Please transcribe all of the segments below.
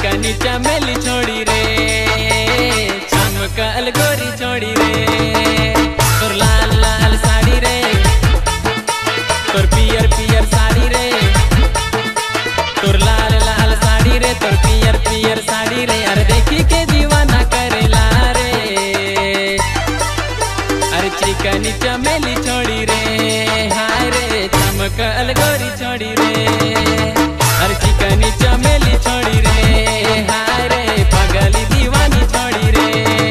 चिकनी चमेली छोड़ी रे, चमकल गोरी छोड़ी रे। तोर लाल लाल साड़ी रे, तोर पियर पियर साड़ी रे, तोर लाल लाल साड़ी रे, तोर पियर पियर साड़ी रे। अरे देखी के दीवाना करेला रे, अरे चिकनी चमेली छोड़ी रे, हाय रे चमकल गोरी छोड़ी रे। अरे चिकनी चमेली छोड़ी रे, हाय रे पगली दीवानी छोड़ी रे।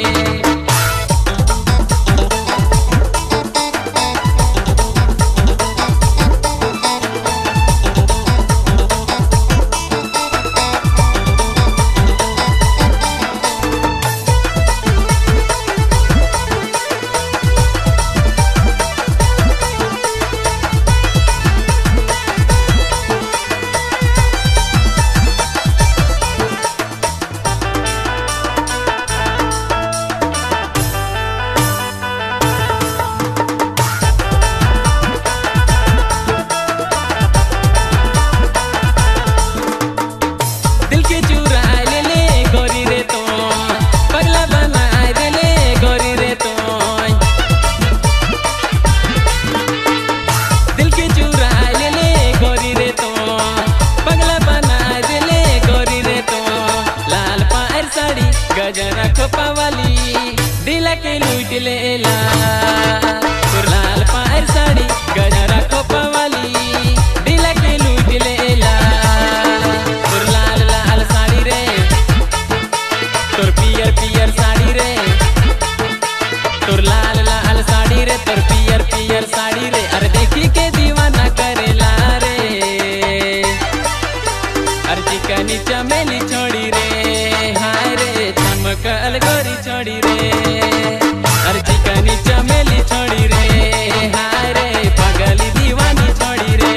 गजरा खोपा वाली दिल के लूट लेला, तोर लाल पार साड़ी गजरा खोपा वाली दिल के लूट लेला। तोर लाल लाल साड़ी रे, तोर पियर पियर साड़ी रे, तोर लाल लाल साड़ी रे, तोर पियर पियर साड़ी रे। अरे देखी के दीवाना करेला रे, अरे चिकनी चमेली छोड़ी रे, हाय रे चमकल गोरी छोड़ी रे। अरे चिकनी चमेली छोड़ी रे, हाय रे पगली दीवानी छोड़ी रे।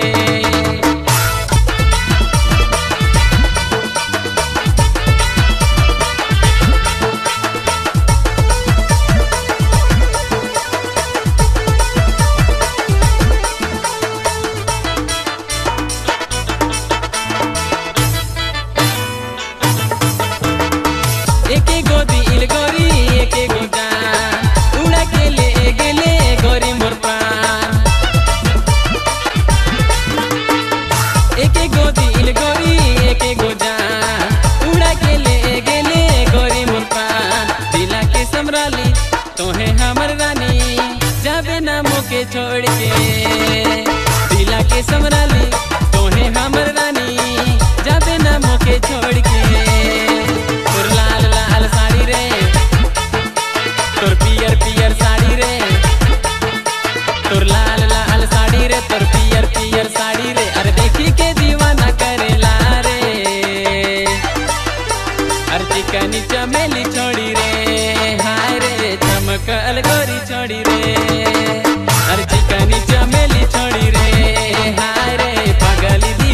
एके गो दिल गोरी एके गो जान, उड़ा के ले गेले गोरी मोर प्राण। एके गो दिल गोरी एके गो जान, उड़ा के ले गेले गोरी मोर प्राण। दिला के समराली तोहे हमर रानी, जाबे ना मोके छोड़ के। दिला के समराली तोहे हमर रानी, जाबे ना मोके छोड़ के। तोर लाल लाल साड़ी रे, तोर पियर पियर साड़ी रे, तोर लाल लाल साड़ी रे, तोर पियर पियर साड़ी रे। अरे देखी के दीवाना करेला रे, अरे चिकनी चमेली छोड़ी रे, हाय रे चमकल गोरी छोड़ी रे। अरे चिकनी चमेली छोड़ी रे, हाय रे पगली